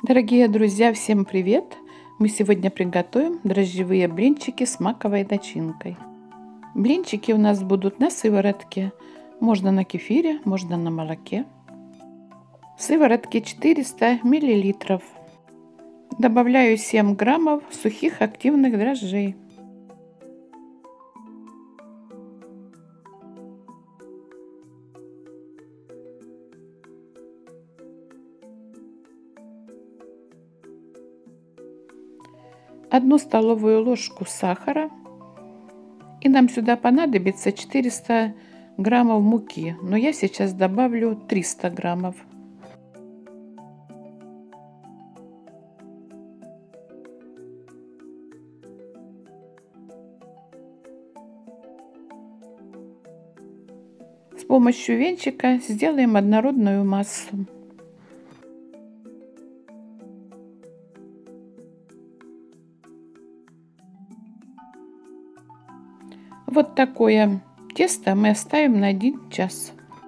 Дорогие друзья, всем привет! Мы сегодня приготовим дрожжевые блинчики с маковой начинкой. Блинчики у нас будут на сыворотке. Можно на кефире, можно на молоке. В сыворотке 400 мл. Добавляю 7 граммов сухих активных дрожжей. Одну столовую ложку сахара. И нам сюда понадобится 400 граммов муки. Но я сейчас добавлю 300 граммов. С помощью венчика сделаем однородную массу. Вот такое тесто мы оставим на 1 час.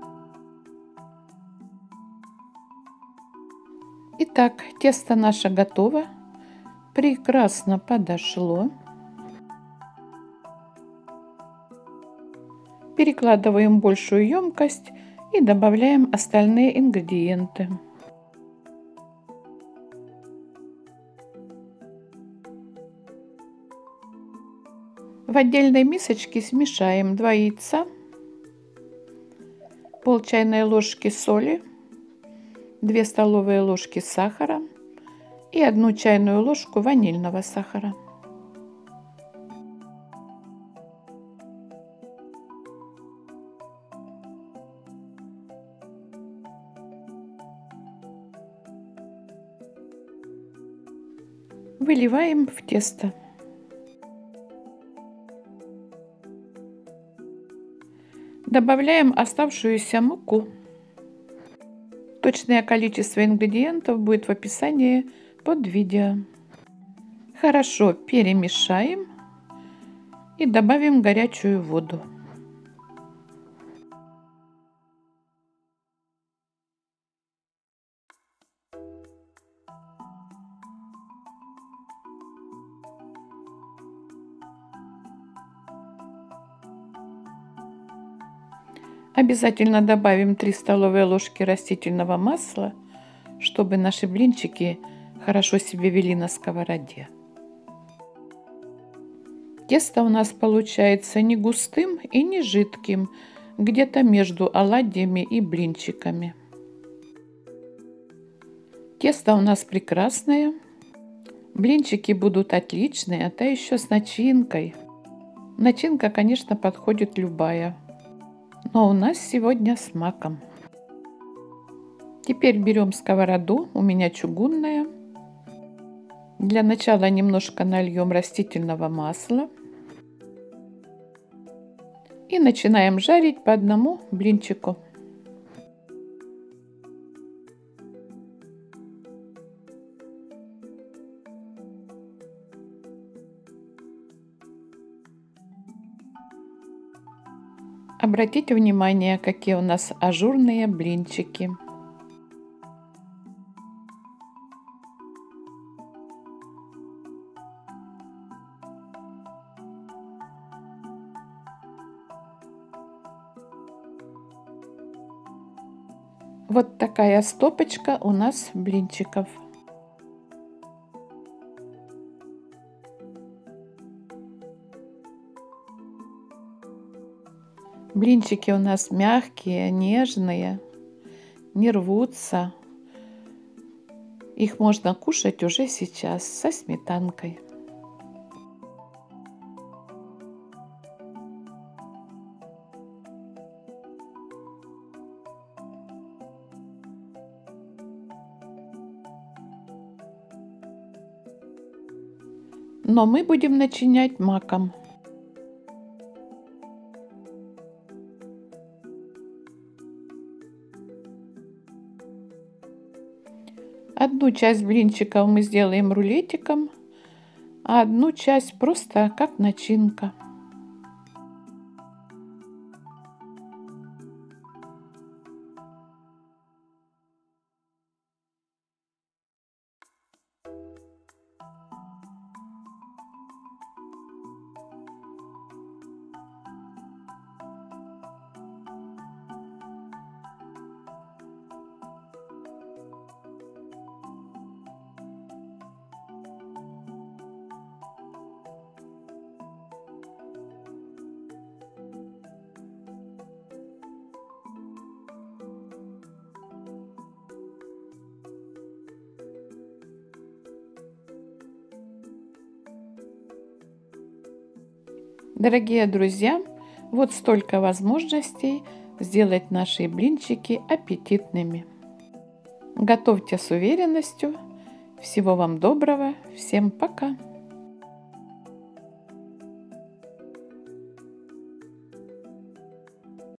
Итак, тесто наше готово. Прекрасно подошло. Перекладываем в большую емкость и добавляем остальные ингредиенты. В отдельной мисочке смешаем 2 яйца, пол чайной ложки соли, 2 столовые ложки сахара и 1 чайную ложку ванильного сахара. Выливаем в тесто. Добавляем оставшуюся муку. Точное количество ингредиентов будет в описании под видео. Хорошо перемешаем и добавим горячую воду. Обязательно добавим 3 столовые ложки растительного масла, чтобы наши блинчики хорошо себя вели на сковороде. Тесто у нас получается не густым и не жидким, где-то между оладьями и блинчиками. Тесто у нас прекрасное. Блинчики будут отличные, а то еще с начинкой. Начинка, конечно, подходит любая. Но у нас сегодня с маком. Теперь берем сковороду, у меня чугунная. Для начала немножко нальем растительного масла. И начинаем жарить по одному блинчику. Обратите внимание, какие у нас ажурные блинчики. Вот такая стопочка у нас блинчиков. Блинчики у нас мягкие, нежные, не рвутся. Их можно кушать уже сейчас со сметанкой. Но мы будем начинять маком. Одну часть блинчиков мы сделаем рулетиком, а одну часть просто как начинка. Дорогие друзья, вот столько возможностей сделать наши блинчики аппетитными. Готовьте с уверенностью. Всего вам доброго. Всем пока.